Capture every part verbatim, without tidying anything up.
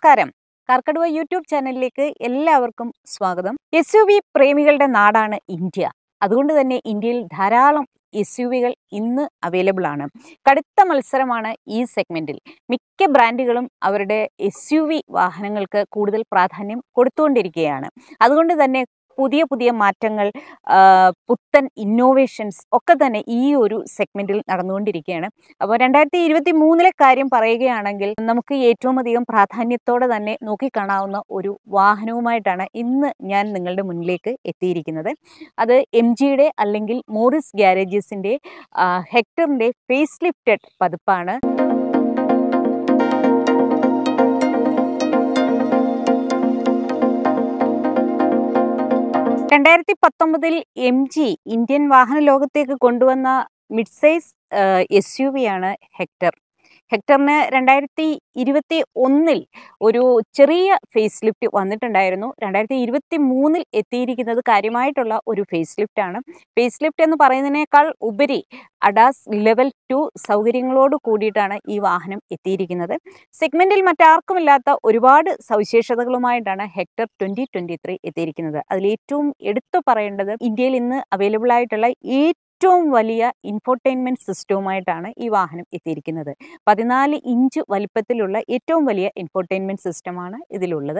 നമസ്കാരം. കാർക്കഡുവ യൂട്യൂബ് ചാനലിലേക്ക് എല്ലാവർക്കും സ്വാഗതം. എസ് യു വി പ്രേമികളുടെ നാടാണ് ഇന്ത്യ. അതുകൊണ്ട് തന്നെ ഇന്ത്യയിൽ ധാരാളം എസ് യു വികൾ ഇന്ന് അവൈലബിൾ ആണ്. കടുത്ത മത്സരമാണ് ഈ സെഗ്മെന്റിൽ. മിക്ക ബ്രാൻഡുകളും അവരുടെ എസ് യു വി വാഹനങ്ങൾക്ക് കൂടുതൽ പ്രാധാന്യം കൊടുത്തുകൊണ്ടിരിക്കുകയാണ്. അതുകൊണ്ട് തന്നെ പുതിയ പുതിയ മാറ്റങ്ങൾ, പുത്തൻ ഇന്നോവേഷൻസ് ഒക്കെ തന്നെ ഈ ഒരു സെഗ്മെന്റിൽ നടന്നുകൊണ്ടിരിക്കുകയാണ്. അപ്പോൾ രണ്ടായിരത്തി ഇരുപത്തി മൂന്നിലെ കാര്യം പറയുകയാണെങ്കിൽ നമുക്ക് ഏറ്റവും അധികം പ്രാധാന്യത്തോടെ തന്നെ നോക്കിക്കാണാവുന്ന ഒരു വാഹനവുമായിട്ടാണ് ഇന്ന് ഞാൻ നിങ്ങളുടെ മുന്നിലേക്ക് എത്തിയിരിക്കുന്നത്. അത് എം ജിയുടെ അല്ലെങ്കിൽ മോറിസ് ഗ്യാരേജസിൻ്റെ ഹെക്ടറിൻ്റെ ഫേസ് ലിഫ്റ്റഡ് പതിപ്പാണ്. രണ്ടായിരത്തി പത്തൊമ്പതിൽ എം ജി ഇന്ത്യൻ വാഹന ലോകത്തേക്ക് കൊണ്ടുവന്ന mid size S U V ആണ് ഹെക്ടർ. ഹെക്ടറിന് രണ്ടായിരത്തി ഇരുപത്തി ഒന്നിൽ ഒരു ചെറിയ ഫേസ് ലിഫ്റ്റ് വന്നിട്ടുണ്ടായിരുന്നു. രണ്ടായിരത്തി ഇരുപത്തി മൂന്നിൽ എത്തിയിരിക്കുന്നത് കാര്യമായിട്ടുള്ള ഒരു ഫേസ് ലിഫ്റ്റ് ആണ്. ഫേസ് ലിഫ്റ്റ് എന്ന് പറയുന്നതിനേക്കാൾ ഉപരി അഡാസ് ലെവൽ ടു സൗകര്യങ്ങളോട് കൂടിയിട്ടാണ് ഈ വാഹനം എത്തിയിരിക്കുന്നത്. സെഗ്മെന്റിൽ മറ്റാർക്കുമില്ലാത്ത ഒരുപാട് സവിശേഷതകളുമായിട്ടാണ് ഹെക്ടർ ട്വന്റി ട്വന്റി ത്രീ എത്തിയിരിക്കുന്നത്. അതിൽ ഏറ്റവും എടുത്തു പറയേണ്ടത് ഇന്ത്യയിൽ ഇന്ന് അവൈലബിൾ ആയിട്ടുള്ള ഏറ്റവും ഏറ്റവും വലിയ ഇൻഫോർടൈൻമെന്റ് സിസ്റ്റവുമായിട്ടാണ് ഈ വാഹനം എത്തിയിരിക്കുന്നത്. പതിനാല് ഇഞ്ച് വലിപ്പത്തിലുള്ള ഏറ്റവും വലിയ ഇൻഫോർടൈൻമെന്റ് സിസ്റ്റമാണ് ഇതിലുള്ളത്.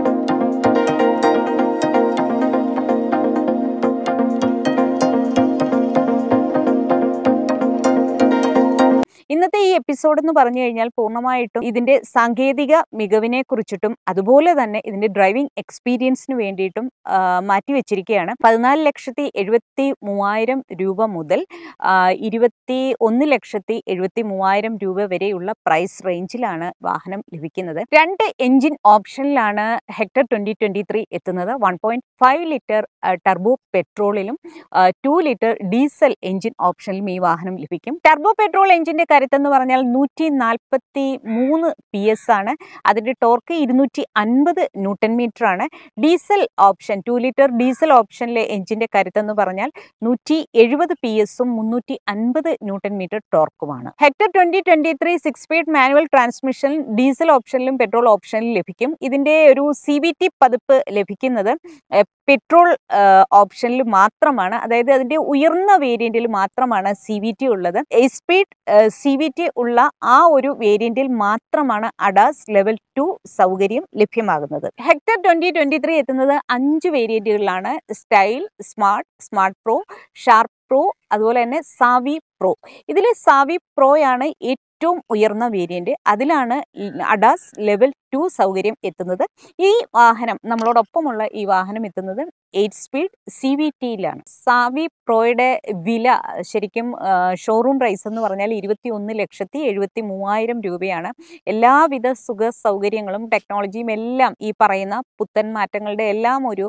ഇന്നത്തെ ഈ എപ്പിസോഡ് എന്ന് പറഞ്ഞു കഴിഞ്ഞാൽ പൂർണ്ണമായിട്ടും ഇതിൻ്റെ സാങ്കേതിക മികവിനെ കുറിച്ചിട്ടും അതുപോലെ തന്നെ ഇതിൻ്റെ ഡ്രൈവിംഗ് എക്സ്പീരിയൻസിന് വേണ്ടിയിട്ടും മാറ്റിവെച്ചിരിക്കുകയാണ്. പതിനാല് ലക്ഷത്തി എഴുപത്തി മൂവായിരം രൂപ മുതൽ ഇരുപത്തി ഒന്ന് ലക്ഷത്തി എഴുപത്തി മൂവായിരം രൂപ വരെയുള്ള പ്രൈസ് റേഞ്ചിലാണ് വാഹനം ലഭിക്കുന്നത്. രണ്ട് എഞ്ചിൻ ഓപ്ഷനിലാണ് ഹെക്ടർ ട്വന്റി ട്വന്റി ത്രീ എത്തുന്നത്. One point five litre turbo പെട്രോളിലും ടു ലിറ്റർ ഡീസൽ എഞ്ചിൻ ഓപ്ഷനിലും ഈ വാഹനം ലഭിക്കും. ടർബോ പെട്രോൾ എഞ്ചിന്റെ കരുത്തെന്ന് പറഞ്ഞാൽ നൂറ്റി നാൽപ്പത്തി മൂന്ന് പി എസ് ആണ്. അതിന്റെ ടോർക്ക് ഇരുന്നൂറ്റി അൻപത് ന്യൂട്ടൺ മീറ്റർ ആണ്. Diesel option two litre diesel ഓപ്ഷനിലെ എഞ്ചിന്റെ കരുത്തെന്ന് പറഞ്ഞാൽ നൂറ്റി എഴുപത് പി എസും മുന്നൂറ്റി അൻപത് ന്യൂട്ടൺ മീറ്റർ ടോർക്കുമാണ്. Hector twenty twenty three six speed manual transmission diesel ഓപ്ഷനിലും പെട്രോൾ ഓപ്ഷനിലും ലഭിക്കും. ഇതിന്റെ ഒരു സി വി ടി പതിപ്പ് ലഭിക്കുന്നത് പെട്രോൾ ഓപ്ഷനിൽ മാത്രമാണ്. അതായത് അതിന്റെ ഉയർന്ന വേരിയന്റിൽ മാത്രമാണ് സി വി ടി ഉള്ളത്. Eight speed C V T ഉള്ള ആ ഒരു വേരിയന്റിൽ മാത്രമാണ് അഡാസ് ലെവൽ ടു സൗകര്യം ലഭ്യമാകുന്നത്. ഹെക്ടർ ട്വന്റി ട്വന്റി ത്രീ എത്തുന്നത് അഞ്ച് വേരിയന്റുകളിലാണ്. Style, smart, smart pro, sharp pro, അതുപോലെ തന്നെ സാവി പ്രോ. ഇതിൽ സാവി പ്രോയാണ് ഏറ്റവും ഉയർന്ന വേരിയന്റ്. അതിലാണ് അഡാസ് ലെവൽ ടു സൗകര്യം എത്തുന്നത്. ഈ വാഹനം നമ്മളോടൊപ്പമുള്ള ഈ വാഹനം എത്തുന്നത് എയ്റ്റ് സ്പീഡ് സി വി ടിയിലാണ്. സാവി പ്രോയുടെ വില ശരിക്കും ഷോറൂം പ്രൈസ് എന്ന് പറഞ്ഞാൽ ഇരുപത്തി ഒന്ന് ലക്ഷത്തി എഴുപത്തി മൂവായിരം രൂപയാണ്. എല്ലാവിധ സുഖ സൗകര്യങ്ങളും ടെക്നോളജിയും എല്ലാം ഈ പറയുന്ന പുത്തൻ മാറ്റങ്ങളുടെ എല്ലാം ഒരു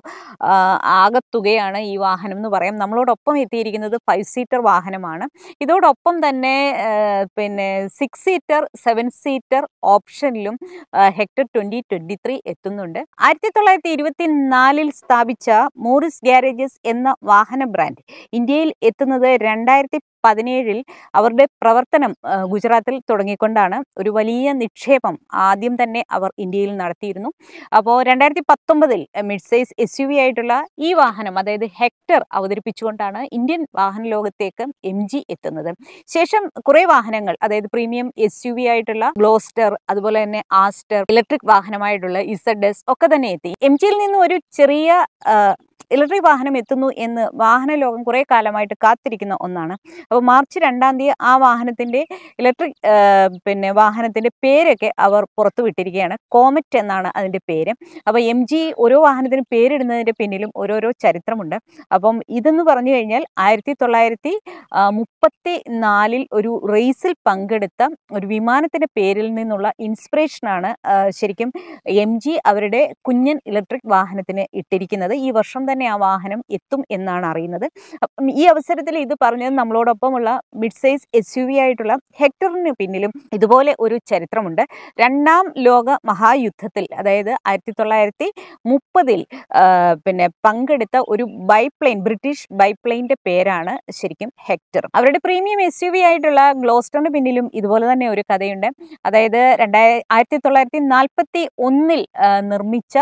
ആകത്തുകയാണ് ഈ വാഹനം എന്ന് പറയാം. നമ്മളോടൊപ്പം എത്തിയിരിക്കുന്നത് ഫൈവ് സീറ്റർ വാഹനമാണ്. ഇതോടൊപ്പം തന്നെ പിന്നെ സിക്സ് സീറ്റർ സെവൻ സീറ്റർ ഓപ്ഷനിലും ഹെക്ടർ ട്വന്റി ട്വന്റി ത്രീ എത്തുന്നുണ്ട്. ആയിരത്തി തൊള്ളായിരത്തി ഇരുപത്തി നാലിൽ സ്ഥാപിച്ച മോറിസ് ഗ്യാരേജസ് എന്ന വാഹന ബ്രാൻഡ് ഇന്ത്യയിൽ എത്തുന്നത് രണ്ടായിരത്തി പതിനേഴിൽ അവരുടെ പ്രവർത്തനം ഗുജറാത്തിൽ തുടങ്ങിക്കൊണ്ടാണ്. ഒരു വലിയ നിക്ഷേപം ആദ്യം തന്നെ അവർ ഇന്ത്യയിൽ നടത്തിയിരുന്നു. അപ്പോൾ രണ്ടായിരത്തി പത്തൊമ്പതിൽ mid size S U V ആയിട്ടുള്ള ഈ വാഹനം, അതായത് ഹെക്ടർ അവതരിപ്പിച്ചുകൊണ്ടാണ് ഇന്ത്യൻ വാഹന ലോകത്തേക്ക് എം ജി എത്തുന്നത്. ശേഷം കുറേ വാഹനങ്ങൾ, അതായത് പ്രീമിയം എസ് യു വി ആയിട്ടുള്ള ഗ്ലോസ്റ്റർ, അതുപോലെ തന്നെ ആസ്റ്റർ, ഇലക്ട്രിക് വാഹനമായിട്ടുള്ള ഇസഡ് എസ് ഒക്കെ തന്നെ എത്തി. എം ജിയിൽ നിന്ന് ഒരു ചെറിയ ഇലക്ട്രിക് വാഹനം എത്തുന്നു എന്ന് വാഹന ലോകം കുറേ കാലമായിട്ട് കാത്തിരിക്കുന്ന ഒന്നാണ്. അപ്പോൾ മാർച്ച് രണ്ടാം തീയതി ആ വാഹനത്തിൻ്റെ ഇലക്ട്രിക് പിന്നെ വാഹനത്തിൻ്റെ പേരൊക്കെ അവർ പുറത്തുവിട്ടിരിക്കുകയാണ്. കോമറ്റ് എന്നാണ് അതിൻ്റെ പേര്. അപ്പോൾ എം ജി ഓരോ വാഹനത്തിനും പേരിടുന്നതിൻ്റെ പിന്നിലും ഓരോരോ ചരിത്രമുണ്ട്. അപ്പം ഇതെന്ന് പറഞ്ഞു കഴിഞ്ഞാൽ ആയിരത്തി തൊള്ളായിരത്തി മുപ്പത്തി നാലിൽ ഒരു റേസിൽ പങ്കെടുത്ത ഒരു വിമാനത്തിൻ്റെ പേരിൽ നിന്നുള്ള ഇൻസ്പിറേഷനാണ് ശരിക്കും എം ജി അവരുടെ കുഞ്ഞൻ ഇലക്ട്രിക് വാഹനത്തിന് ഇട്ടിരിക്കുന്നത്. ഈ വർഷം തന്നെ തന്നെ ആ വാഹനം എത്തും എന്നാണ് അറിയുന്നത്. അപ്പം ഈ അവസരത്തിൽ ഇത് പറഞ്ഞത് നമ്മളോടൊപ്പമുള്ള mid size S U V ആയിട്ടുള്ള ഹെക്ടറിന് പിന്നിലും ഇതുപോലെ ഒരു ചരിത്രമുണ്ട്. രണ്ടാം ലോക മഹായുദ്ധത്തിൽ, അതായത് ആയിരത്തി തൊള്ളായിരത്തി മുപ്പതിൽ പിന്നെ പങ്കെടുത്ത ഒരു ബൈപ്ലെയിൻ, ബ്രിട്ടീഷ് ബൈപ്ലെയിൻ്റെ പേരാണ് ശരിക്കും ഹെക്ടർ. അവരുടെ പ്രീമിയം എസ് യു വി ആയിട്ടുള്ള ഗ്ലോസ്റ്ററിന് പിന്നിലും ഇതുപോലെ തന്നെ ഒരു കഥയുണ്ട്. അതായത് രണ്ടായി ആയിരത്തി തൊള്ളായിരത്തി നാൽപ്പത്തി ഒന്നിൽ നിർമ്മിച്ച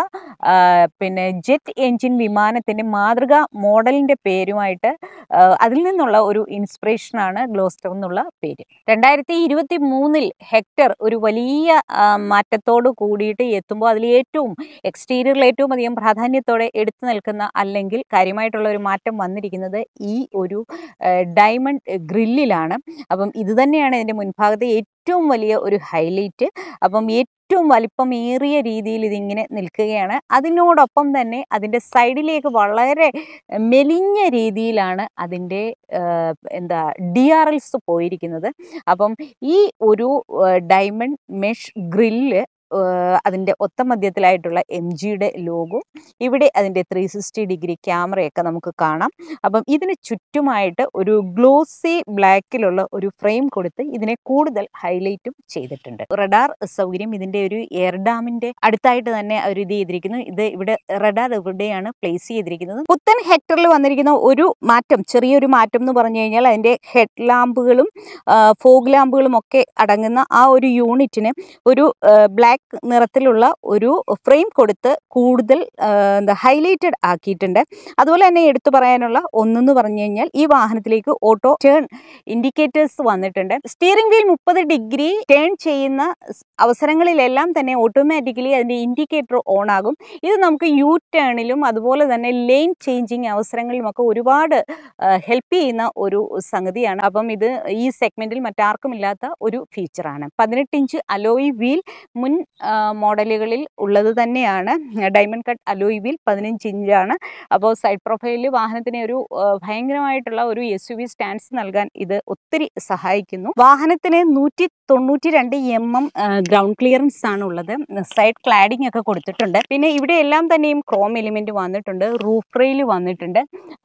പിന്നെ ജെറ്റ് എൻജിൻ വിമാനത്തിൻ്റെ മാതൃകാ മോഡലിൻ്റെ പേരുമായിട്ട് അതിൽ നിന്നുള്ള ഒരു ഇൻസ്പിറേഷനാണ് ഗ്ലോസ്റ്റർ എന്നുള്ള പേര്. രണ്ടായിരത്തി ഇരുപത്തി മൂന്നിൽ ഹെക്ടർ ഒരു വലിയ മാറ്റത്തോട് കൂടിയിട്ട് എത്തുമ്പോൾ അതിൽ ഏറ്റവും എക്സ്റ്റീരിയറിൽ ഏറ്റവും അധികം പ്രാധാന്യത്തോടെ എടുത്തു നിൽക്കുന്ന, അല്ലെങ്കിൽ കാര്യമായിട്ടുള്ള ഒരു മാറ്റം വന്നിരിക്കുന്നത് ഈ ഒരു ഡയമണ്ട് ഗ്രില്ലിലാണ്. അപ്പം ഇത് തന്നെയാണ് ഇതിൻ്റെ മുൻഭാഗത്തെ ഏറ്റവും വലിയ ഒരു ഹൈലൈറ്റ്. അപ്പം ഏറ്റവും വലിപ്പമേറിയ രീതിയിൽ ഇതിങ്ങനെ നിൽക്കുകയാണ്. അതിനോടൊപ്പം തന്നെ അതിൻ്റെ സൈഡിലേക്ക് വളരെ മെലിഞ്ഞ രീതിയിലാണ് അതിൻ്റെ എന്താ ഡി ആർ എൽസ് പോയിരിക്കുന്നത്. അപ്പം ഈ ഒരു ഡയമണ്ട് മെഷ് ഗ്രില്ല്, അതിൻ്റെ ഒത്ത മധ്യത്തിലായിട്ടുള്ള എം ജിയുടെ ലോഗോ, ഇവിടെ അതിൻ്റെ ത്രീ സിക്സ്റ്റി ഡിഗ്രി ക്യാമറയൊക്കെ നമുക്ക് കാണാം. അപ്പം ഇതിന് ചുറ്റുമായിട്ട് ഒരു ഗ്ലോസി ബ്ലാക്കിലുള്ള ഒരു ഫ്രെയിം കൊടുത്ത് ഇതിനെ കൂടുതൽ ഹൈലൈറ്റും ചെയ്തിട്ടുണ്ട്. റഡാർ സൗകര്യം ഇതിൻ്റെ ഒരു എയർ ഡാമിൻ്റെ അടുത്തായിട്ട് തന്നെ അവർ ഇത് ചെയ്തിരിക്കുന്നു. ഇത് ഇവിടെ റഡാർ ഇവിടെയാണ് പ്ലേസ് ചെയ്തിരിക്കുന്നത്. പുത്തൻ ഹെക്ടറിൽ വന്നിരിക്കുന്ന ഒരു മാറ്റം, ചെറിയൊരു മാറ്റം എന്ന് പറഞ്ഞു കഴിഞ്ഞാൽ അതിൻ്റെ ഹെഡ് ലാമ്പുകളും ഫോഗ് ലാമ്പുകളും ഒക്കെ അടങ്ങുന്ന ആ ഒരു യൂണിറ്റിന് ഒരു ബ്ലാക്ക് നിറത്തിലുള്ള ഒരു ഫ്രെയിം കൊടുത്ത് കൂടുതൽ എന്താ ഹൈലൈറ്റഡ് ആക്കിയിട്ടുണ്ട്. അതുപോലെ തന്നെ എടുത്തു പറയാനുള്ള ഒന്നെന്ന് പറഞ്ഞു കഴിഞ്ഞാൽ ഈ വാഹനത്തിലേക്ക് ഓട്ടോ ടേൺ ഇൻഡിക്കേറ്റേഴ്സ് വന്നിട്ടുണ്ട്. സ്റ്റിയറിംഗ് വീൽ മുപ്പത് ഡിഗ്രി ടേൺ ചെയ്യുന്ന അവസരങ്ങളിലെല്ലാം തന്നെ ഓട്ടോമാറ്റിക്കലി അതിൻ്റെ ഇൻഡിക്കേറ്റർ ഓൺ ആകും. ഇത് നമുക്ക് യു ടേണിലും അതുപോലെ തന്നെ ലെയിൻ ചേഞ്ചിങ് അവസരങ്ങളിലുമൊക്കെ ഒരുപാട് ഹെൽപ്പ് ചെയ്യുന്ന ഒരു സംഗതിയാണ്. അപ്പം ഇത് ഈ സെഗ്മെന്റിൽ മറ്റാർക്കും ഇല്ലാത്ത ഒരു ഫീച്ചറാണ്. പതിനെട്ട് ഇഞ്ച് അലോയ് വീൽ മുൻ മോഡലുകളിൽ ഉള്ളത് തന്നെയാണ്. ഡയമണ്ട് കട്ട് അലോയ് വീൽ പതിനഞ്ച് ഇഞ്ചാണ്. അപ്പോൾ സൈഡ് പ്രൊഫൈലിൽ വാഹനത്തിന് ഒരു ഭയങ്കരമായിട്ടുള്ള ഒരു എസ് യു വി സ്റ്റാൻസ് നൽകാൻ ഇത് ഒത്തിരി സഹായിക്കുന്നു. വാഹനത്തിന് നൂറ്റി തൊണ്ണൂറ്റി രണ്ട് എം എം ഗ്രൗണ്ട് ക്ലിയറൻസ് ആണ് ഉള്ളത്. സൈഡ് ക്ലാഡിംഗ് ഒക്കെ കൊടുത്തിട്ടുണ്ട്. പിന്നെ ഇവിടെ എല്ലാം തന്നെയും ക്രോം എലിമെന്റ് വന്നിട്ടുണ്ട്. റൂഫ് റെയിൽ വന്നിട്ടുണ്ട്.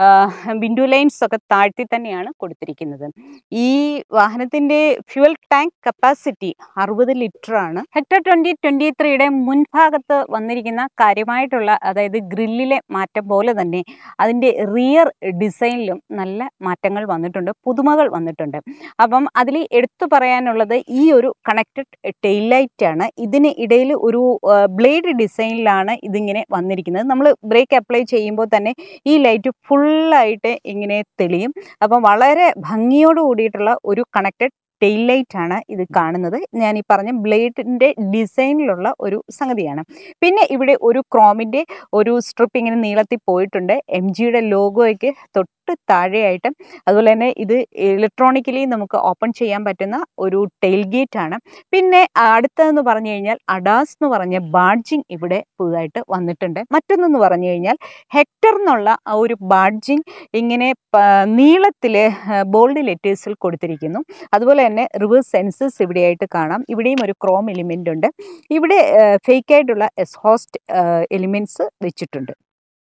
വിൻഡോ ലൈൻസ് ഒക്കെ താഴ്ത്തി തന്നെയാണ് കൊടുത്തിരിക്കുന്നത്. ഈ വാഹനത്തിന്റെ ഫ്യൂവൽ ടാങ്ക് കപ്പാസിറ്റി അറുപത് ലിറ്റർ ആണ്. ഹെക്ടർ ട്വന്റി ട്വന്റി ത്രീയുടെ മുൻഭാഗത്ത് വന്നിരിക്കുന്ന കാര്യമായിട്ടുള്ള, അതായത് ഗ്രില്ലിലെ മാറ്റം പോലെ തന്നെ അതിൻ്റെ റിയർ ഡിസൈനിലും നല്ല മാറ്റങ്ങൾ വന്നിട്ടുണ്ട്, പുതുമകൾ വന്നിട്ടുണ്ട്. അപ്പം അതിൽ എടുത്തു പറയാനുള്ളത് ഈ ഒരു കണക്റ്റഡ് ടെയിൽ ലൈറ്റ് ആണ്. ഇതിന് ഇടയിൽ ഒരു ബ്ലേഡ് ഡിസൈനിലാണ് ഇതിങ്ങനെ വന്നിരിക്കുന്നത്. നമ്മൾ ബ്രേക്ക് അപ്ലൈ ചെയ്യുമ്പോൾ തന്നെ ഈ ലൈറ്റ് ഫുള്ളായിട്ട് ഇങ്ങനെ തെളിയും. അപ്പം വളരെ ഭംഗിയോട് കൂടിയിട്ടുള്ള ഒരു കണക്റ്റഡ് ടെയിൽ ലൈറ്റ് ആണ് ഇത് കാണുന്നത്. ഞാൻ ഈ പറഞ്ഞ ബ്ലേഡിൻ്റെ ഡിസൈനിലുള്ള ഒരു സംഗതിയാണ്. പിന്നെ ഇവിടെ ഒരു ക്രോമിൻ്റെ ഒരു സ്ട്രിപ്പ് ഇങ്ങനെ നീളത്തിൽ പോയിട്ടുണ്ട്, എം ജിയുടെ ലോഗോയ്ക്ക് തൊട്ട് താഴെയായിട്ട്. അതുപോലെ തന്നെ ഇത് ഇലക്ട്രോണിക്കലി നമുക്ക് ഓപ്പൺ ചെയ്യാൻ പറ്റുന്ന ഒരു ടെയിൽ ഗേറ്റ് ആണ്. പിന്നെ അടുത്തതെന്ന് പറഞ്ഞു കഴിഞ്ഞാൽ അഡാസ് എന്ന് പറഞ്ഞ ബാഡ്ജിങ് ഇവിടെ പുതുതായിട്ട് വന്നിട്ടുണ്ട്. മറ്റൊന്നെന്ന് പറഞ്ഞു കഴിഞ്ഞാൽ ഹെക്ടർ എന്നുള്ള ആ ഒരു ബാഡ്ജിങ് ഇങ്ങനെ നീളത്തിൽ ബോൾഡ് ലെറ്റേഴ്സിൽ കൊടുത്തിരിക്കുന്നു. അതുപോലെ തന്നെ റിവേഴ്സ് സെൻസേഴ്സ് ഇവിടെയായിട്ട് കാണാം. ഇവിടെയും ഒരു ക്രോം എലിമെൻ്റ് ഉണ്ട്. ഇവിടെ ഫേക്ക് ആയിട്ടുള്ള എക്സ്ഹോസ്റ്റ് എലിമെൻറ്റ്സ് വെച്ചിട്ടുണ്ട്.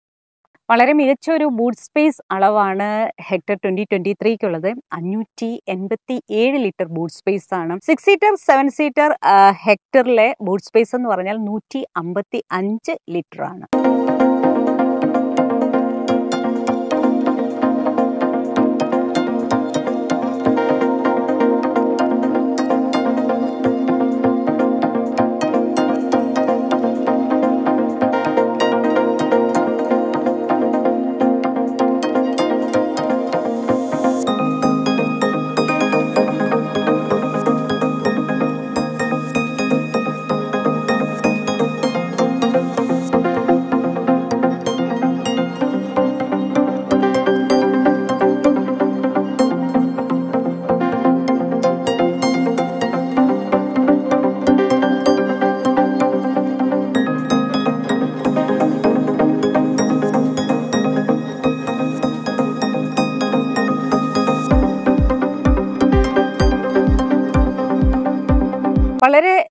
വളരെ മികച്ച ഒരു ബൂട്ട് സ്പേസ് അളവാണ് ഹെക്ടർ ട്വന്റി ട്വന്റി ത്രീക്കുള്ളത്. അഞ്ഞൂറ്റി എൺപത്തി ഏഴ് ലിറ്റർ ബൂട്ട് സ്പേസ് ആണ്. സിക്സ് സീറ്റർ സെവൻ സീറ്റർ ഹെക്ടറിലെ ബൂട്ട് സ്പേസ് എന്ന് പറഞ്ഞാൽ നൂറ്റി അമ്പത്തി അഞ്ച് ലിറ്റർ ആണ്. വളരെ റിച്ച്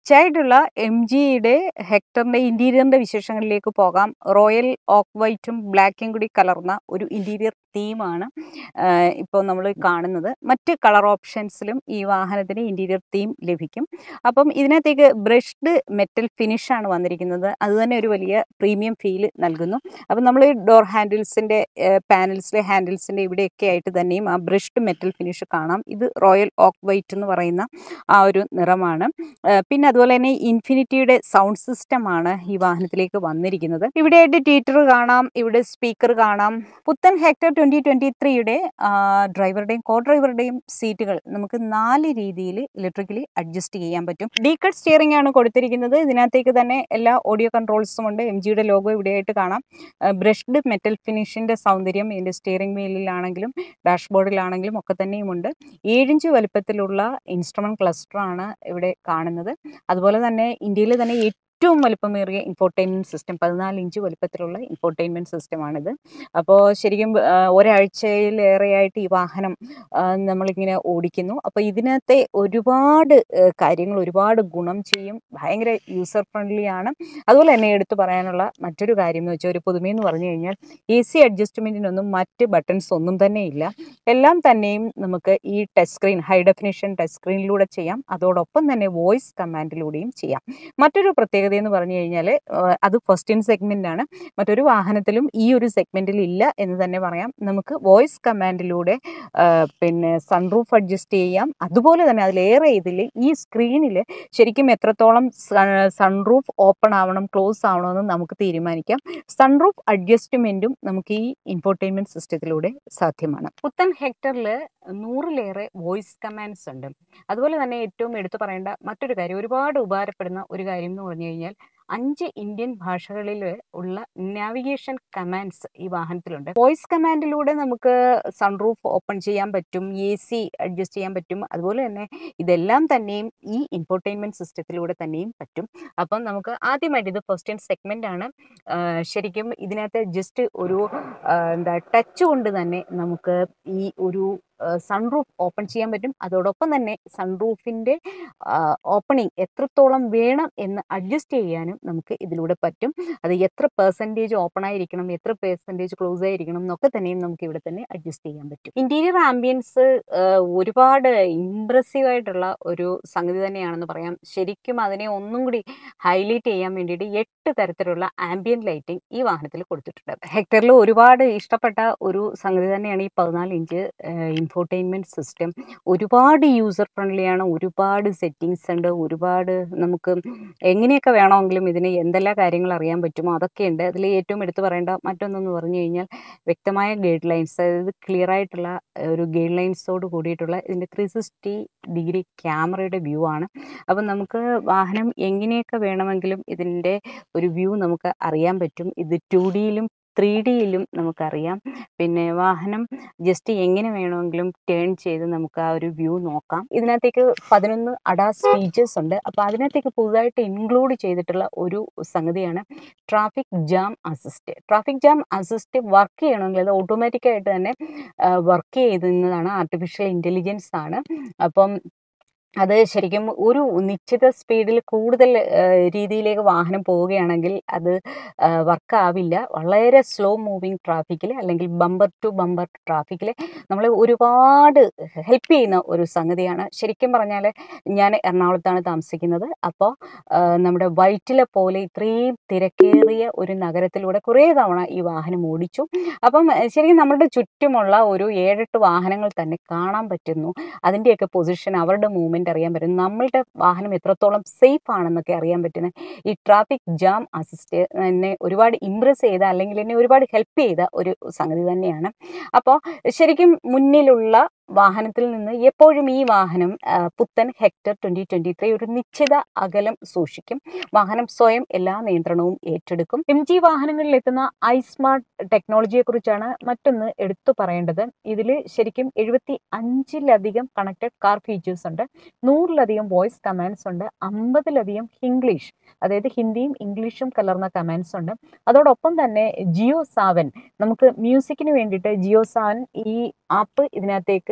റിച്ച് ആയിട്ടുള്ള എം ജിയുടെ ഹെക്ടറിൻ്റെ ഇൻറ്റീരിയറിൻ്റെ വിശേഷങ്ങളിലേക്ക് പോകാം. റോയൽ ഓക്ക് വൈറ്റും ബ്ലാക്കും കൂടി കലർന്ന ഒരു ഇൻറ്റീരിയർ തീമാണ് ഇപ്പോൾ നമ്മൾ കാണുന്നത്. മറ്റ് കളർ ഓപ്ഷൻസിലും ഈ വാഹനത്തിന് ഇൻറ്റീരിയർ തീം ലഭിക്കും. അപ്പം ഇതിനകത്തേക്ക് ബ്രഷ്ഡ് മെറ്റൽ ഫിനിഷാണ് വന്നിരിക്കുന്നത്. അതുതന്നെ ഒരു വലിയ പ്രീമിയം ഫീല് നൽകുന്നു. അപ്പം നമ്മൾ ഈ ഡോർ ഹാൻഡിൽസിൻ്റെ പാനൽസിലെ ഹാൻഡിൽസിൻ്റെ ഇവിടെയൊക്കെ ആയിട്ട് തന്നെയും ആ ബ്രഷ്ഡ് മെറ്റൽ ഫിനിഷ് കാണാം. ഇത് റോയൽ ഓക്ക് വൈറ്റ് എന്ന് പറയുന്ന ആ ഒരു നിറമാണ്. പിന്നെ അതുപോലെ തന്നെ ഇൻഫിനിറ്റിയുടെ സൗണ്ട് സിസ്റ്റമാണ് ഈ വാഹനത്തിലേക്ക് വന്നിരിക്കുന്നത്. ഇവിടെയായിട്ട് ട്വീറ്റർ കാണാം, ഇവിടെ സ്പീക്കർ കാണാം. പുത്തൻ ഹെക്ടർ ട്വന്റി ട്വന്റി ത്രീയുടെ ഡ്രൈവറുടെയും കോ ഡ്രൈവറുടെയും സീറ്റുകൾ നമുക്ക് നാല് രീതിയിൽ ഇലക്ട്രിക്കലി അഡ്ജസ്റ്റ് ചെയ്യാൻ പറ്റും. ഡീകട്ട് സ്റ്റിയറിംഗ് ആണ് കൊടുത്തിരിക്കുന്നത്. ഇതിനകത്തേക്ക് തന്നെ എല്ലാ ഓഡിയോ കൺട്രോൾസും ഉണ്ട്. എം ജിയുടെ ലോഗോ ഇവിടെയായിട്ട് കാണാം. ബ്രഷ്ഡ് മെറ്റൽ ഫിനിഷിന്റെ സൗന്ദര്യം ഇതിന്റെ സ്റ്റിയറിംഗ് വീലിലാണെങ്കിലും ഡാഷ്ബോർഡിലാണെങ്കിലും ഒക്കെ തന്നെയുമുണ്ട്. ഏഴിഞ്ച് വലുപ്പത്തിലുള്ള ഇൻസ്ട്രുമെന്റ് ക്ലസ്റ്റർ ആണ് ഇവിടെ കാണുന്നത്. അതുപോലെ തന്നെ ഇന്ത്യയിൽ തന്നെ ഏറ്റവും വലുപ്പമേറിയ ഇൻഫോർടൈൻമെൻറ്റ് സിസ്റ്റം പതിനാല് ഇഞ്ച് വലുപ്പത്തിലുള്ള ഇൻഫോർടൈൻമെൻറ്റ് സിസ്റ്റമാണിത്. അപ്പോൾ ശരിക്കും ഒരാഴ്ചയിലേറെയായിട്ട് ഈ വാഹനം നമ്മളിങ്ങനെ ഓടിക്കുന്നു. അപ്പോൾ ഇതിനകത്തെ ഒരുപാട് കാര്യങ്ങൾ ഒരുപാട് ഗുണം ചെയ്യും. ഭയങ്കര യൂസർ ഫ്രണ്ട്ലി ആണ്. അതുപോലെ തന്നെ എടുത്തു പറയാനുള്ള മറ്റൊരു കാര്യം എന്ന് വെച്ചാൽ ഒരു പുതുമയെന്ന് പറഞ്ഞു കഴിഞ്ഞാൽ എ സി അഡ്ജസ്റ്റ്മെൻറ്റിനൊന്നും മറ്റ് ബട്ടൺസ് ഒന്നും തന്നെ ഇല്ല. എല്ലാം തന്നെയും നമുക്ക് ഈ touch screen high definition touch സ്ക്രീനിലൂടെ ചെയ്യാം. അതോടൊപ്പം തന്നെ വോയിസ് കമാൻഡിലൂടെയും ചെയ്യാം. മറ്റൊരു പ്രത്യേകത എന്ന് പറഞ്ഞു കഴിഞ്ഞാൽ അത് ഫസ്റ്റ് ഇൻ സെഗ്മെന്റ് ആണ്. മറ്റൊരു വാഹനത്തിലും ഈ ഒരു സെഗ്മെന്റിൽ ഇല്ല എന്ന് തന്നെ പറയാം. നമുക്ക് വോയിസ് കമാൻഡിലൂടെ പിന്നെ സൺറൂഫ് അഡ്ജസ്റ്റ് ചെയ്യാം. അതുപോലെ തന്നെ അതിലേറെ ഇതിൽ ഈ സ്ക്രീനിൽ ശരിക്കും എത്രത്തോളം സൺറൂഫ് ഓപ്പൺ ആവണം ക്ലോസ് ആവണമെന്ന് നമുക്ക് തീരുമാനിക്കാം. സൺറൂഫ് അഡ്ജസ്റ്റ്മെന്റും നമുക്ക് ഈ ഇൻഫോർടൈൻമെന്റ് സിസ്റ്റത്തിലൂടെ സാധ്യമാണ്. പുത്തൻ ഹെക്ടറിൽ നൂറിലേറെ വോയിസ് കമാൻഡ്സ് ഉണ്ട്. അതുപോലെ തന്നെ ഏറ്റവും എടുത്തു പറയേണ്ട മറ്റൊരു കാര്യം, ഒരുപാട് ഉപകാരപ്പെടുന്ന ഒരു കാര്യം എന്ന് പറഞ്ഞു കഴിഞ്ഞാൽ അഞ്ച് ഇന്ത്യൻ ഭാഷകളിൽ ഉള്ള നാവിഗേഷൻ കമാൻഡ്സ് ഈ വാഹനത്തിലുണ്ട്. വോയിസ് കമാൻഡിലൂടെ നമുക്ക് സൺറൂഫ് ഓപ്പൺ ചെയ്യാൻ പറ്റും, എ സി അഡ്ജസ്റ്റ് ചെയ്യാൻ പറ്റും. അതുപോലെ തന്നെ ഇതെല്ലാം തന്നെയും ഈ ഇൻഫോർടൈൻമെന്റ് സിസ്റ്റത്തിലൂടെ തന്നെയും പറ്റും. അപ്പം നമുക്ക് ആദ്യമായിട്ട് ഇത് ഫസ്റ്റ് ഇൻ സെഗ്മെന്റ് ആണ്. ശരിക്കും ഇതിനകത്ത് ജസ്റ്റ് ഒരു എന്താ ടച്ച് കൊണ്ട് തന്നെ നമുക്ക് ഈ ഒരു സൺറൂഫ് ഓപ്പൺ ചെയ്യാൻ പറ്റും. അതോടൊപ്പം തന്നെ സൺറൂഫിൻ്റെ ഓപ്പണിംഗ് എത്രത്തോളം വേണം എന്ന് അഡ്ജസ്റ്റ് ചെയ്യാനും നമുക്ക് ഇതിലൂടെ പറ്റും. അത് എത്ര പെർസെൻറ്റേജ് ഓപ്പൺ ആയിരിക്കണം, എത്ര പെർസെൻറ്റേജ് ക്ലോസ് ആയിരിക്കണം എന്നൊക്കെ തന്നെയും നമുക്ക് ഇവിടെ തന്നെ അഡ്ജസ്റ്റ് ചെയ്യാൻ പറ്റും. ഇൻറ്റീരിയർ ആംബിയൻസ് ഒരുപാട് ഇംപ്രസീവ് ആയിട്ടുള്ള ഒരു സംഗതി തന്നെയാണെന്ന് പറയാം. ശരിക്കും അതിനെ ഒന്നും കൂടി ഹൈലൈറ്റ് ചെയ്യാൻ വേണ്ടിയിട്ട് എട്ട് തരത്തിലുള്ള ആംബിയൻ ലൈറ്റിംഗ് ഈ വാഹനത്തിൽ കൊടുത്തിട്ടുണ്ട്. ഹെക്ടറിൽ ഒരുപാട് ഇഷ്ടപ്പെട്ട ഒരു സംഗതി തന്നെയാണ് ഈ പതിനാല് ഇഞ്ച് ഇൻഫോർടൈൻമെൻറ്റ് സിസ്റ്റം. ഒരുപാട് യൂസർ ഫ്രണ്ട്ലിയാണ്. ഒരുപാട് സെറ്റിങ്സ് ഉണ്ട്. ഒരുപാട് നമുക്ക് എങ്ങനെയൊക്കെ വേണമെങ്കിലും ഇതിന് എന്തെല്ലാം കാര്യങ്ങൾ അറിയാൻ പറ്റുമോ അതൊക്കെയുണ്ട്. അതിൽ ഏറ്റവും എടുത്തു പറയേണ്ട മറ്റൊന്നെന്ന് പറഞ്ഞു കഴിഞ്ഞാൽ വ്യക്തമായ ഗൈഡ് ലൈൻസ്, അതായത് ക്ലിയർ ആയിട്ടുള്ള ഒരു ഗൈഡ് ലൈൻസോട് കൂടിയിട്ടുള്ള ഇതിൻ്റെ ത്രീ സിക്സ്റ്റി ഡിഗ്രി ക്യാമറയുടെ വ്യൂ ആണ്. അപ്പം നമുക്ക് വാഹനം എങ്ങനെയൊക്കെ വേണമെങ്കിലും ഇതിൻ്റെ ഒരു വ്യൂ നമുക്ക് അറിയാൻ പറ്റും. ഇത് ടു ഡിയിലും ത്രീ ഡിയിലും നമുക്കറിയാം. പിന്നെ വാഹനം ജസ്റ്റ് എങ്ങനെ വേണമെങ്കിലും ടേൺ ചെയ്ത് നമുക്ക് ആ ഒരു വ്യൂ നോക്കാം. ഇതിനകത്തേക്ക് പതിനൊന്ന് അഡാസ് ഫീച്ചേഴ്സ് ഉണ്ട്. അപ്പോൾ അതിനകത്തേക്ക് പുതുതായിട്ട് ഇൻക്ലൂഡ് ചെയ്തിട്ടുള്ള ഒരു സംഗതിയാണ് traffic jam assist. Traffic jam assist work ചെയ്യണമെങ്കിൽ അത് ഓട്ടോമാറ്റിക്കായിട്ട് തന്നെ വർക്ക് ചെയ്യുന്നതാണ്. ആർട്ടിഫിഷ്യൽ ഇൻ്റലിജൻസ് ആണ്. അപ്പം അത് ശരിക്കും ഒരു നിശ്ചിത സ്പീഡിൽ കൂടുതൽ രീതിയിലേക്ക് വാഹനം പോവുകയാണെങ്കിൽ അത് വർക്കാവില്ല. വളരെ സ്ലോ മൂവിങ് ട്രാഫിക്കിൽ അല്ലെങ്കിൽ ബമ്പർ ടു ബമ്പർ ട്രാഫിക്കിൽ നമ്മൾ ഒരുപാട് ഹെൽപ്പ് ചെയ്യുന്ന ഒരു സംഗതിയാണ്. ശരിക്കും പറഞ്ഞാൽ ഞാൻ എറണാകുളത്താണ് താമസിക്കുന്നത്. അപ്പോൾ നമ്മുടെ വൈറ്റിലെ പോലെ ഇത്രയും തിരക്കേറിയ ഒരു നഗരത്തിലൂടെ കുറേ തവണ ഈ വാഹനം ഓടിച്ചു. അപ്പം ശരിക്കും നമ്മുടെ ചുറ്റുമുള്ള ഒരു ഏഴെട്ട് വാഹനങ്ങൾ തന്നെ കാണാൻ പറ്റുന്നു. അതിൻ്റെയൊക്കെ പൊസിഷൻ, അവരുടെ മൂവ്മെൻറ്റ് അറിയാൻ പറ്റും. നമ്മളുടെ വാഹനം എത്രത്തോളം സേഫ് ആണെന്നൊക്കെ അറിയാൻ പറ്റുന്ന ഈ ട്രാഫിക് ജാം അസിസ്റ്റ് എന്നെ ഒരുപാട് ഇംപ്രസ് ചെയ്ത അല്ലെങ്കിൽ എന്നെ ഒരുപാട് ഹെൽപ്പ് ചെയ്ത ഒരു സംഗതി തന്നെയാണ്. അപ്പോൾ ശരിക്കും മുന്നിലുള്ള വാഹനത്തിൽ നിന്ന് എപ്പോഴും ഈ വാഹനം പുത്തൻ ഹെക്ടർ ട്വന്റി ട്വന്റി ത്രീ ഒരു നിശ്ചിത അകലം സൂക്ഷിക്കും. വാഹനം സ്വയം എല്ലാ നിയന്ത്രണവും ഏറ്റെടുക്കും. എം ജി വാഹനങ്ങളിൽ എത്തുന്ന ഐ സ്മാർട്ട് ടെക്നോളജിയെ കുറിച്ചാണ് മറ്റൊന്ന് എടുത്തു പറയേണ്ടത്. ഇതിൽ ശരിക്കും എഴുപത്തി അഞ്ചിലധികം കണക്റ്റഡ് കാർ ഫീച്ചേഴ്സ് ഉണ്ട്. നൂറിലധികം വോയിസ് കമാൻഡ്സ് ഉണ്ട്. അമ്പതിലധികം ഇംഗ്ലീഷ്, അതായത് ഹിന്ദിയും ഇംഗ്ലീഷും കലർന്ന കമാൻഡ്സ് ഉണ്ട്. അതോടൊപ്പം തന്നെ ജിയോ സാവൻ, നമുക്ക് മ്യൂസിക്കിന് വേണ്ടിയിട്ട് ജിയോ സാവൻ ഈ ആപ്പ് ഇതിനകത്തേക്ക്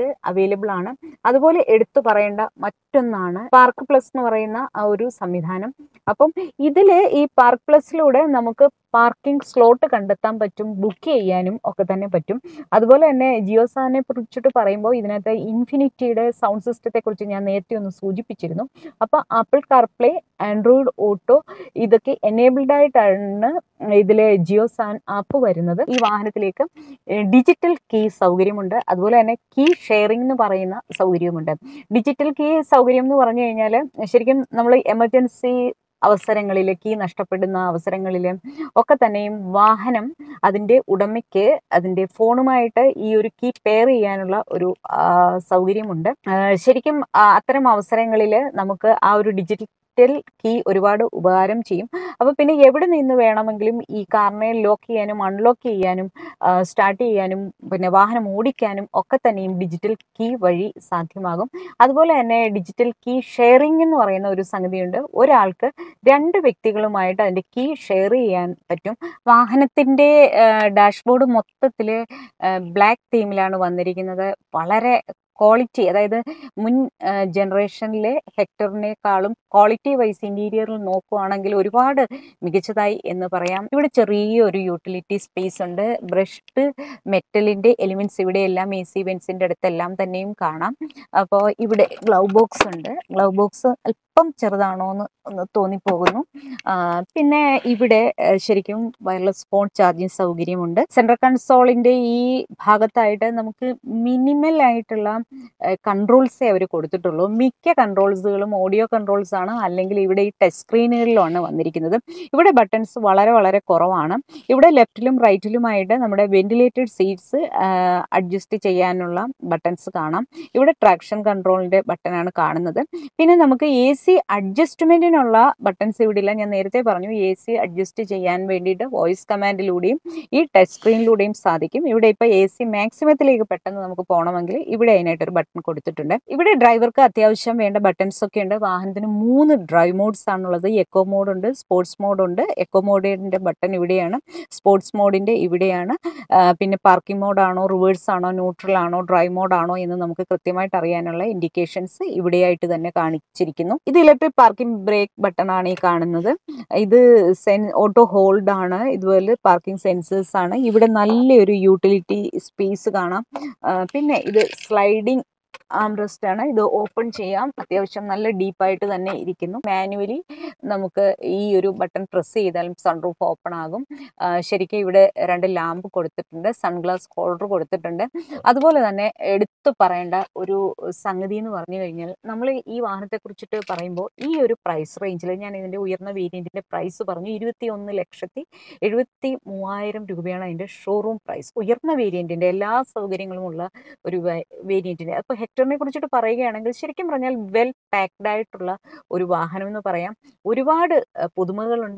അവൈലബിൾ ആണ്. അതുപോലെ എടുത്തു പറയേണ്ട മറ്റൊന്നാണ് പാർക്ക് പ്ലസ് എന്ന് പറയുന്ന ആ ഒരു സംവിധാനം. അപ്പം ഇതിൽ ഈ പാർക്ക് പ്ലസിലൂടെ നമുക്ക് പാർക്കിംഗ് സ്ലോട്ട് കണ്ടെത്താൻ പറ്റും, ബുക്ക് ചെയ്യാനും ഒക്കെ തന്നെ പറ്റും. അതുപോലെ തന്നെ ജിയോ സാവനെ കുറിച്ചിട്ട് പറയുമ്പോൾ ഇതിനകത്ത് ഇൻഫിനിറ്റിയുടെ സൗണ്ട് സിസ്റ്റത്തെ കുറിച്ച് ഞാൻ നേരത്തെ ഒന്ന് സൂചിപ്പിച്ചിരുന്നു. അപ്പോൾ ആപ്പിൾ കാർപ്ലേ, ആൻഡ്രോയിഡ് ഓട്ടോ ഇതൊക്കെ എനേബിൾഡ് ആയിട്ടാണ് ഇതിലെ ജിയോ സാവൻ ആപ്പ് വരുന്നത്. ഈ വാഹനത്തിലേക്ക് ഡിജിറ്റൽ കീ സൗകര്യമുണ്ട്. അതുപോലെ തന്നെ കീ ഷെയറിംഗ് എന്ന് പറയുന്ന സൗകര്യമുണ്ട്. ഡിജിറ്റൽ കീ സൗകര്യം എന്ന് പറഞ്ഞു കഴിഞ്ഞാൽ ശരിക്കും നമ്മൾ എമർജൻസി അവസരങ്ങളിൽ, കീ നഷ്ടപ്പെടുന്ന അവസരങ്ങളിൽ ഒക്കെ തന്നെയും വാഹനം അതിൻ്റെ ഉടമയ്ക്ക് അതിൻ്റെ ഫോണുമായിട്ട് ഈ ഒരു കീ പെയർ ചെയ്യാനുള്ള ഒരു സൗകര്യമുണ്ട്. ശരിക്കും അത്തരം അവസരങ്ങളിൽ നമുക്ക് ആ ഒരു ഡിജിറ്റൽ കീ ഒരുപാട് ഉപകാരം ചെയ്യും. അപ്പോൾ പിന്നെ എവിടെ നിന്ന് വേണമെങ്കിലും ഈ കാറിനെ ലോക്ക് ചെയ്യാനും അൺലോക്ക് ചെയ്യാനും സ്റ്റാർട്ട് ചെയ്യാനും പിന്നെ വാഹനം ഓടിക്കാനും ഒക്കെ തന്നെയും ഡിജിറ്റൽ കീ വഴി സാധ്യമാകും. അതുപോലെ തന്നെ ഡിജിറ്റൽ കീ ഷെയറിംഗ് എന്ന് പറയുന്ന ഒരു സംഗതിയുണ്ട്. ഒരാൾക്ക് രണ്ട് വ്യക്തികളുമായിട്ട് അതിൻ്റെ കീ ഷെയർ ചെയ്യാൻ പറ്റും. വാഹനത്തിൻ്റെ ഡാഷ്ബോർഡ് മൊത്തത്തിൽ ബ്ലാക്ക് തീമിലാണ് വന്നിരിക്കുന്നത്. വളരെ ക്വാളിറ്റി, അതായത് മുൻ ജനറേഷനിലെ ഹെക്ടറിനേക്കാളും ക്വാളിറ്റി വൈസ് ഇൻറ്റീരിയറിൽ നോക്കുകയാണെങ്കിൽ ഒരുപാട് മികച്ചതായി എന്ന് പറയാം. ഇവിടെ ചെറിയൊരു യൂട്ടിലിറ്റി സ്പേസ് ഉണ്ട്. ബ്രഷ്ഡ് മെറ്റലിൻ്റെ എലിമെൻറ്റ്സ് ഇവിടെയെല്ലാം എ സി വെൻസിൻ്റെ അടുത്തെല്ലാം തന്നെയും കാണാം. അപ്പോൾ ഇവിടെ ഗ്ലൗ ബോക്സ് ഉണ്ട്. ഗ്ലൗ ബോക്സ് അല്പം ചെറുതാണോ എന്ന് ഒന്ന് തോന്നിപ്പോകുന്നു. പിന്നെ ഇവിടെ ശരിക്കും വയർലെസ് ഫോൺ ചാർജിങ് സൗകര്യമുണ്ട്. സെൻട്രൽ കൺസോളിൻ്റെ ഈ ഭാഗത്തായിട്ട് നമുക്ക് മിനിമൽ ആയിട്ടുള്ള കൺട്രോൾസേ അവർ കൊടുത്തിട്ടുള്ളൂ. മിക്ക കൺട്രോൾസുകളും ഓഡിയോ കൺട്രോൾസ് ആണ്, അല്ലെങ്കിൽ ഇവിടെ ഈ ടച്ച് സ്ക്രീനുകളിലാണ് വന്നിരിക്കുന്നത്. ഇവിടെ ബട്ടൺസ് വളരെ വളരെ കുറവാണ്. ഇവിടെ ലെഫ്റ്റിലും റൈറ്റിലുമായിട്ട് നമ്മുടെ വെന്റിലേറ്റഡ് സീറ്റ്സ് അഡ്ജസ്റ്റ് ചെയ്യാനുള്ള ബട്ടൺസ് കാണാം. ഇവിടെ ട്രാക്ഷൻ കൺട്രോളിൻ്റെ ബട്ടനാണ് കാണുന്നത്. പിന്നെ നമുക്ക് എ സി അഡ്ജസ്റ്റ്മെൻറ്റിനുള്ള ബട്ടൺസ് ഇവിടെ ഇല്ല. ഞാൻ നേരത്തെ പറഞ്ഞു എ സി അഡ്ജസ്റ്റ് ചെയ്യാൻ വേണ്ടിയിട്ട് വോയിസ് കമാൻഡിലൂടെയും ഈ ടച്ച് സ്ക്രീനിലൂടെയും സാധിക്കും. ഇവിടെ ഇപ്പോൾ എ സി മാക്സിമത്തിലേക്ക് പെട്ടെന്ന് നമുക്ക് പോകണമെങ്കിൽ ഇവിടെ അതിനായിട്ടൊരു ബട്ടൺ കൊടുത്തിട്ടുണ്ട്. ഇവിടെ ഡ്രൈവർക്ക് അത്യാവശ്യം വേണ്ട ബട്ടൺസ് ഒക്കെ ഉണ്ട്. വാഹനത്തിന് മൂന്ന് ഡ്രൈവ് മോഡ്സ് ആണുള്ളത്. എക്കോ മോഡ് ഉണ്ട്, സ്പോർട്സ് മോഡ് ഉണ്ട്. എക്കോ മോഡിൻ്റെ ബട്ടൺ ഇവിടെയാണ്, സ്പോർട്സ് മോഡിൻ്റെ ഇവിടെയാണ്. പിന്നെ പാർക്കിംഗ് മോഡാണോ, റിവേഴ്സ് ആണോ, ന്യൂട്രൽ ആണോ, ഡ്രൈവ് മോഡാണോ എന്ന് നമുക്ക് കൃത്യമായിട്ട് അറിയാനുള്ള ഇൻഡിക്കേഷൻസ് ഇവിടെയായിട്ട് തന്നെ കാണിച്ചിരിക്കുന്നു. ഇത് ഇലക്ട്രിക് പാർക്കിംഗ് ബ്രേക്ക് ബട്ടൺ ആണ് ഈ കാണുന്നത്. ഇത് സെൻ ഓട്ടോ ഹോൾഡ് ആണ്. ഇതുപോലെ പാർക്കിംഗ് സെൻസേഴ്സ് ആണ്. ഇവിടെ നല്ലൊരു യൂട്ടിലിറ്റി സ്പേസ് കാണാം. പിന്നെ ഇത് സ്ലൈഡിംഗ് ആംറെസ്റ്റ് ആണ്. ഇത് ഓപ്പൺ ചെയ്യാം. അത്യാവശ്യം നല്ല ഡീപ്പായിട്ട് തന്നെ ഇരിക്കുന്നു. മാനുവലി നമുക്ക് ഈ ഒരു ബട്ടൺ പ്രസ് ചെയ്താലും സൺറൂഫ് ഓപ്പൺ ആകും. ശരിക്കും ഇവിടെ രണ്ട് ലാമ്പ് കൊടുത്തിട്ടുണ്ട്, സൺഗ്ലാസ് ഹോൾഡർ കൊടുത്തിട്ടുണ്ട്. അതുപോലെ തന്നെ എടുത്തു പറയേണ്ട ഒരു സംഗതി എന്ന് പറഞ്ഞു കഴിഞ്ഞാൽ, നമ്മൾ ഈ വാഹനത്തെ കുറിച്ചിട്ട് പറയുമ്പോൾ ഈ ഒരു പ്രൈസ് റേഞ്ചിൽ, ഞാൻ ഇതിൻ്റെ ഉയർന്ന വേരിയൻറ്റിൻ്റെ പ്രൈസ് പറഞ്ഞു, ഇരുപത്തി ഒന്ന് ലക്ഷത്തി എഴുപത്തി മൂവായിരം രൂപയാണ് അതിൻ്റെ ഷോറൂം പ്രൈസ്. ഉയർന്ന വേരിയൻറ്റിൻ്റെ എല്ലാ സൗകര്യങ്ങളുമുള്ള ഒരു വേരിയൻറ്റിൻ്റെ. അപ്പോൾ ഹെക്ടറിനെ കുറിച്ചിട്ട് പറയുകയാണെങ്കിൽ ശരിക്കും പറഞ്ഞാൽ വെൽ പാക്ഡ് ആയിട്ടുള്ള ഒരു വാഹനം എന്ന് പറയാം. ഒരുപാട് പുതുമകളുണ്ട്.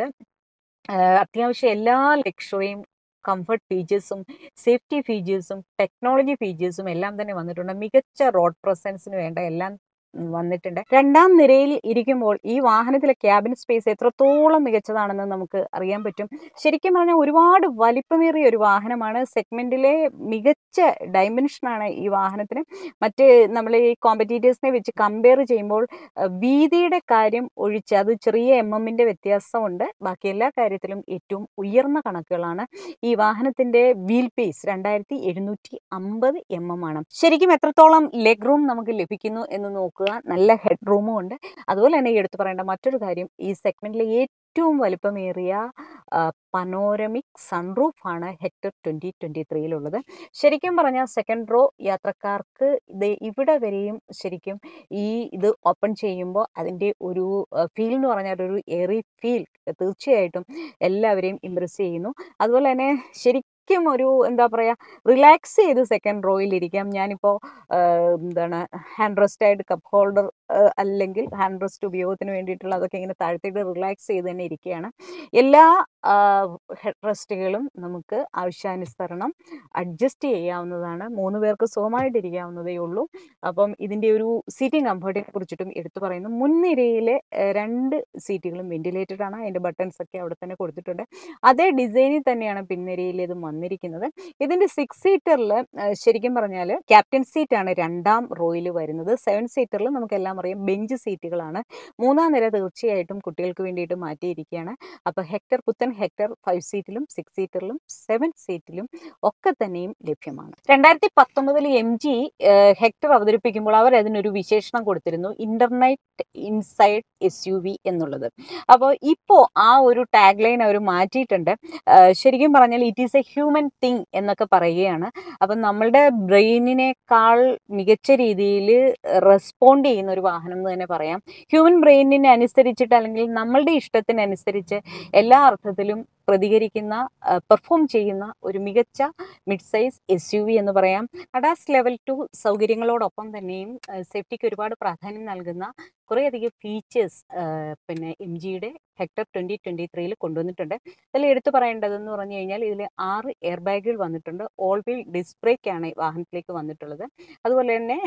അത്യാവശ്യം എല്ലാ ലക്ഷറിയും കംഫർട്ട് ഫീച്ചേഴ്സും സേഫ്റ്റി ഫീച്ചേഴ്സും ടെക്നോളജി ഫീച്ചേഴ്സും എല്ലാം തന്നെ വന്നിട്ടുണ്ട്. മികച്ച റോഡ് പ്രസൻസിന് വേണ്ട എല്ലാം വന്നിട്ടുണ്ട്. രണ്ടാം നിരയിൽ ഇരിക്കുമ്പോൾ ഈ വാഹനത്തിലെ ക്യാബിൻ സ്പേസ് എത്രത്തോളം മികച്ചതാണെന്ന് നമുക്ക് അറിയാൻ പറ്റും. ശരിക്കും പറഞ്ഞാൽ ഒരുപാട് വലിപ്പമേറിയ ഒരു വാഹനമാണ്. സെഗ്മെന്റിലെ മികച്ച ഡയമെൻഷനാണ് ഈ വാഹനത്തിന്. മറ്റ് നമ്മൾ ഈ കോമ്പറ്റീറ്റേഴ്സിനെ വെച്ച് കമ്പയർ ചെയ്യുമ്പോൾ വീതിയുടെ കാര്യം ഒഴിച്ച്, അത് ചെറിയ എം എമ്മിൻ്റെ വ്യത്യാസമുണ്ട്, ബാക്കി എല്ലാ കാര്യത്തിലും ഏറ്റവും ഉയർന്ന കണക്കുകളാണ്. ഈ വാഹനത്തിന്റെ വീൽ പേസ് രണ്ടായിരത്തി എഴുന്നൂറ്റി അമ്പത് എം എം ആണ്. ശരിക്കും എത്രത്തോളം ലെഗ് റൂം നമുക്ക് ലഭിക്കുന്നു എന്ന് നോക്കുക. നല്ല ഹെഡ് റൂമും ഉണ്ട്. അതുപോലെ തന്നെ എടുത്തു പറയേണ്ട മറ്റൊരു കാര്യം, ഈ സെഗ്മെന്റിലെ ഏറ്റവും വലിപ്പമേറിയ പനോരമിക് സൺറൂഫ് ആണ് ഹെക്ടർ ട്വന്റി ട്വന്റി ത്രീയിലുള്ളത്. ശരിക്കും പറഞ്ഞാൽ സെക്കൻഡ് റോ യാത്രക്കാർക്ക് ഇത് ഇവിടെ വരെയും ശരിക്കും ഈ ഇത് ഓപ്പൺ ചെയ്യുമ്പോൾ അതിൻ്റെ ഒരു ഫീൽ എന്ന് പറഞ്ഞാൽ ഒരു എയറി ഫീൽ തീർച്ചയായിട്ടും എല്ലാവരെയും ഇംപ്രസ് ചെയ്യുന്നു. അതുപോലെ തന്നെ ശരിക്കും ഒരു എന്താ പറയുക, റിലാക്സ് ചെയ്ത് സെക്കൻഡ് റോയിൽ ഇരിക്കാം. ഞാനിപ്പോൾ എന്താണ് ഹാൻഡ് റെസ്റ്റ് ആയിട്ട് കപ്പ് ഹോൾഡർ അല്ലെങ്കിൽ ഹാൻഡ് റെസ്റ്റ് ഉപയോഗത്തിന് വേണ്ടിയിട്ടുള്ള അതൊക്കെ ഇങ്ങനെ താഴ്ത്തിയിട്ട് റിലാക്സ് ചെയ്ത് തന്നെ ഇരിക്കുകയാണ്. എല്ലാ ഹെഡ് റെസ്റ്റുകളും നമുക്ക് ആവശ്യാനുസരണം അഡ്ജസ്റ്റ് ചെയ്യാവുന്നതാണ്. മൂന്ന് പേർക്ക് സുഖമായിട്ട് ഇരിക്കാവുന്നതേ ഉള്ളൂ. അപ്പം ഇതിൻ്റെ ഒരു സീറ്റിംഗ് കംഫർട്ടിനെ കുറിച്ചിട്ടും എടുത്തു പറയുന്നു. മുൻനിരയിലെ രണ്ട് സീറ്റുകളും വെന്റിലേറ്റഡ് ആണ്. അതിൻ്റെ ബട്ടൺസ് ഒക്കെ അവിടെ തന്നെ കൊടുത്തിട്ടുണ്ട്. അതേ ഡിസൈനിൽ തന്നെയാണ് പിൻനിരയിലേതും വന്നിരിക്കുന്നത്. വന്നിരിക്കുന്നത്. ഇതിൻ്റെ സിക്സ് സീറ്ററിൽ ശരിക്കും പറഞ്ഞാൽ ക്യാപ്റ്റൻ സീറ്റാണ് രണ്ടാം റോയിൽ വരുന്നത്. സെവൻ സീറ്ററിൽ നമുക്കെല്ലാം അറിയാം ബെഞ്ച് സീറ്റുകളാണ്. മൂന്നാം നിര തീർച്ചയായിട്ടും കുട്ടികൾക്ക് വേണ്ടിയിട്ട് മാറ്റിയിരിക്കുകയാണ്. അപ്പോൾ ഹെക്ടർ പുത്തൻ ഹെക്ടർ ഫൈവ് സീറ്റിലും സിക്സ് സീറ്ററിലും സെവൻ സീറ്റിലും ഒക്കെ തന്നെയും ലഭ്യമാണ്. രണ്ടായിരത്തി പത്തൊമ്പതിൽ എം ജി ഹെക്ടർ അവതരിപ്പിക്കുമ്പോൾ അവർ അതിനൊരു വിശേഷണം കൊടുത്തിരുന്നു, internet inside S U V എന്നുള്ളത്. അപ്പോൾ ഇപ്പോൾ ആ ഒരു ടാഗ് ലൈൻ അവർ മാറ്റിയിട്ടുണ്ട്. ശരിക്കും പറഞ്ഞാൽ it is a human thing എന്നൊക്കെ പറയുകയാണ്. അപ്പം നമ്മളുടെ ബ്രെയിനിനേക്കാൾ മികച്ച രീതിയിൽ റെസ്പോണ്ട് ചെയ്യുന്ന ഒരു വാഹനം എന്ന് തന്നെ പറയാം. ഹ്യൂമൻ ബ്രെയിനിനെ അനുസരിച്ചിട്ട് അല്ലെങ്കിൽ നമ്മളുടെ ഇഷ്ടത്തിനനുസരിച്ച് എല്ലാ അർത്ഥത്തിലും പ്രതികരിക്കുന്ന പെർഫോം ചെയ്യുന്ന ഒരു മികച്ച mid size S U V എന്ന് പറയാം. അഡാസ് ലെവൽ ടു സൗകര്യങ്ങളോടൊപ്പം തന്നെയും സേഫ്റ്റിക്ക് ഒരുപാട് പ്രാധാന്യം നൽകുന്ന കുറേയധികം ഫീച്ചേഴ്സ് പിന്നെ എം ജിയുടെ ഹെക്ടർ ട്വൻറ്റി ട്വൻറ്റി ത്രീയിൽ കൊണ്ടുവന്നിട്ടുണ്ട്. അതിൽ എടുത്തു പറയേണ്ടതെന്ന് പറഞ്ഞു കഴിഞ്ഞാൽ ഇതിൽ ആറ് എയർ ബാഗുകൾ വന്നിട്ടുണ്ട്. ഓൾ വീൽ ഡിസ്ക് ബ്രേക്കാണ് ഈ വാഹനത്തിലേക്ക് വന്നിട്ടുള്ളത്. അതുപോലെ തന്നെ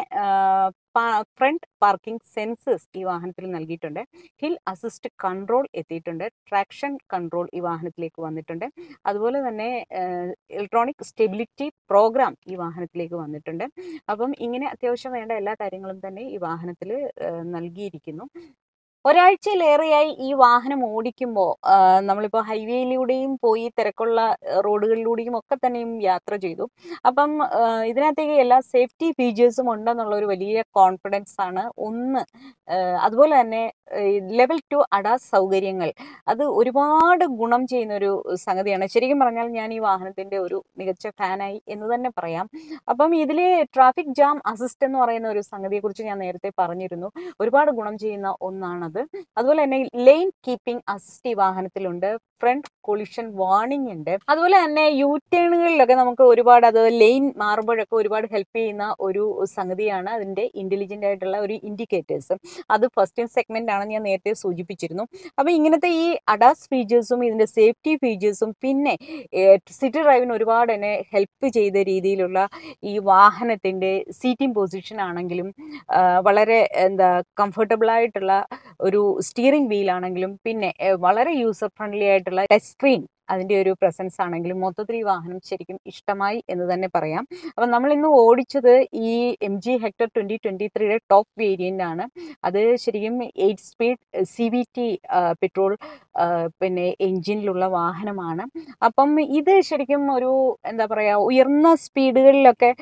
ഫ്രണ്ട് പാർക്കിംഗ് സെൻസേഴ്സ് ഈ വാഹനത്തിൽ നൽകിയിട്ടുണ്ട്. ഹിൽ അസിസ്റ്റ് കൺട്രോൾ എത്തിയിട്ടുണ്ട്. ട്രാക്ഷൻ കൺട്രോൾ ഈ വാഹനത്തിലേക്ക് വന്നിട്ടുണ്ട്. അതുപോലെ തന്നെ ഇലക്ട്രോണിക് സ്റ്റെബിലിറ്റി പ്രോഗ്രാം ഈ വാഹനത്തിലേക്ക് വന്നിട്ടുണ്ട്. അപ്പം ഇങ്ങനെ അത്യാവശ്യം വേണ്ട എല്ലാ കാര്യങ്ങളും തന്നെ ഈ വാഹനത്തിൽ നൽകിയിരിക്കുന്നു. ഒരാഴ്ചയിലേറെയായി ഈ വാഹനം ഓടിക്കുമ്പോൾ നമ്മളിപ്പോൾ ഹൈവേയിലൂടെയും പോയി തിരക്കുള്ള റോഡുകളിലൂടെയും ഒക്കെ തന്നെയും യാത്ര ചെയ്തു. അപ്പം ഇതിനകത്തേക്ക് എല്ലാ സേഫ്റ്റി ഫീച്ചേഴ്സും ഉണ്ടെന്നുള്ളൊരു വലിയ കോൺഫിഡൻസ് ആണ് ഒന്ന്. അതുപോലെ തന്നെ ലെവൽ ടു അഡാസ് സൗകര്യങ്ങൾ അത് ഒരുപാട് ഗുണം ചെയ്യുന്നൊരു സംഗതിയാണ്. ശരിക്കും പറഞ്ഞാൽ ഞാൻ ഈ വാഹനത്തിൻ്റെ ഒരു മികച്ച ഫാനായി എന്ന് തന്നെ പറയാം. അപ്പം ഇതിൽ ട്രാഫിക് ജാം അസിസ്റ്റ് എന്ന് പറയുന്ന ഒരു സംഗതിയെക്കുറിച്ച് ഞാൻ നേരത്തെ പറഞ്ഞിരുന്നു. ഒരുപാട് ഗുണം ചെയ്യുന്ന ഒന്നാണ്. അതുപോലെ തന്നെ ലെയിൻ കീപ്പിംഗ് അസിസ്റ്റ് ഈ വാഹനത്തിലുണ്ട്. ഫ്രണ്ട് കൊളിഷൻ വാർണിംഗ് ഉണ്ട്. അതുപോലെ തന്നെ യു ടേണുകളിലൊക്കെ നമുക്ക് ഒരുപാട് അത് ലെയിൻ മാറുമ്പോഴൊക്കെ ഒരുപാട് ഹെൽപ്പ് ചെയ്യുന്ന ഒരു സംഗതിയാണ് അതിൻ്റെ ഇൻ്റലിജൻ്റ് ആയിട്ടുള്ള ഒരു ഇൻഡിക്കേറ്റേഴ്സ്. അത് ഫസ്റ്റ് സെഗ്മെൻ്റ് ആണെന്ന് ഞാൻ നേരത്തെ സൂചിപ്പിച്ചിരുന്നു. അപ്പോൾ ഇങ്ങനത്തെ ഈ അഡാസ് ഫീച്ചേഴ്സും ഇതിൻ്റെ സേഫ്റ്റി ഫീച്ചേഴ്സും പിന്നെ സിറ്റി ഡ്രൈവിന് ഒരുപാട് എന്നെ ഹെൽപ്പ് ചെയ്ത രീതിയിലുള്ള ഈ വാഹനത്തിൻ്റെ സീറ്റിംഗ് പൊസിഷൻ ആണെങ്കിലും വളരെ എന്താ കംഫർട്ടബിളായിട്ടുള്ള ഒരു സ്റ്റിയറിംഗ് വീലാണെങ്കിലും പിന്നെ വളരെ യൂസർ ഫ്രണ്ട്ലി ആയിട്ടുള്ള ടച്ച് സ്ക്രീൻ അതിൻ്റെ ഒരു പ്രസൻസ് ആണെങ്കിലും മൊത്തത്തിൽ ഈ വാഹനം ശരിക്കും ഇഷ്ടമായി എന്ന് തന്നെ പറയാം. അപ്പം നമ്മൾ ഇന്ന് ഓടിച്ചത് ഈ M G Hector twenty twenty ത്രീയുടെ ടോപ്പ് വേരിയൻ്റ് ആണ്. അത് ശരിക്കും eight speed C V T petrol പിന്നെ എൻജിനിലുള്ള വാഹനമാണ്. അപ്പം ഇത് ശരിക്കും ഒരു എന്താ പറയുക ഉയർന്ന സ്പീഡുകളിലൊക്കെ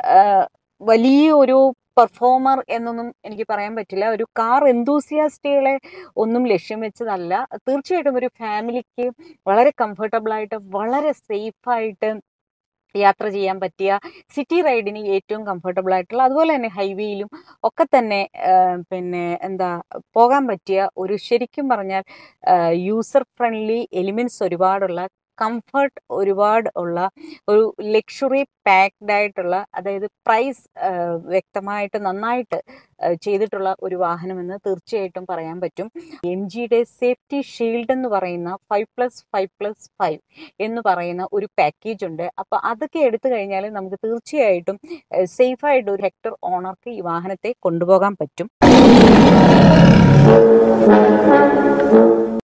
വലിയ ഒരു പെർഫോമർ എന്നൊന്നും എനിക്ക് പറയാൻ പറ്റില്ല. ഒരു കാർ എന്തൂസിയാസ്റ്റുകളെ ഒന്നും ലക്ഷ്യം വെച്ചതല്ല. തീർച്ചയായിട്ടും ഒരു ഫാമിലിക്ക് വളരെ കംഫർട്ടബിളായിട്ട് വളരെ സേഫായിട്ട് യാത്ര ചെയ്യാൻ പറ്റിയ സിറ്റി റൈഡിന് ഏറ്റവും കംഫർട്ടബിൾ ആയിട്ടുള്ള അതുപോലെ തന്നെ ഹൈവേയിലും ഒക്കെ തന്നെ പിന്നെ എന്താ പോകാൻ പറ്റിയ ഒരു ശരിക്കും പറഞ്ഞാൽ യൂസർ ഫ്രണ്ട്ലി എലിമെൻറ്റ്സ് ഒരുപാടുള്ള കംഫർട്ട് ഒരുപാട് ഉള്ള ഒരു ലക്ഷറി പാക്ഡ് ആയിട്ടുള്ള അതായത് പ്രൈസ് വ്യക്തമായിട്ട് നന്നായിട്ട് ചെയ്തിട്ടുള്ള ഒരു വാഹനമെന്ന് തീർച്ചയായിട്ടും പറയാൻ പറ്റും. എം ജിയുടെ സേഫ്റ്റി ഷീൽഡ് എന്ന് പറയുന്ന five plus five plus five എന്ന് പറയുന്ന ഒരു പാക്കേജ് ഉണ്ട്. അപ്പോൾ അതൊക്കെ എടുത്തു കഴിഞ്ഞാൽ നമുക്ക് തീർച്ചയായിട്ടും സേഫായിട്ട് ഒരു ഹെക്ടർ ഓണർക്ക് ഈ വാഹനത്തെ കൊണ്ടുപോകാൻ പറ്റും.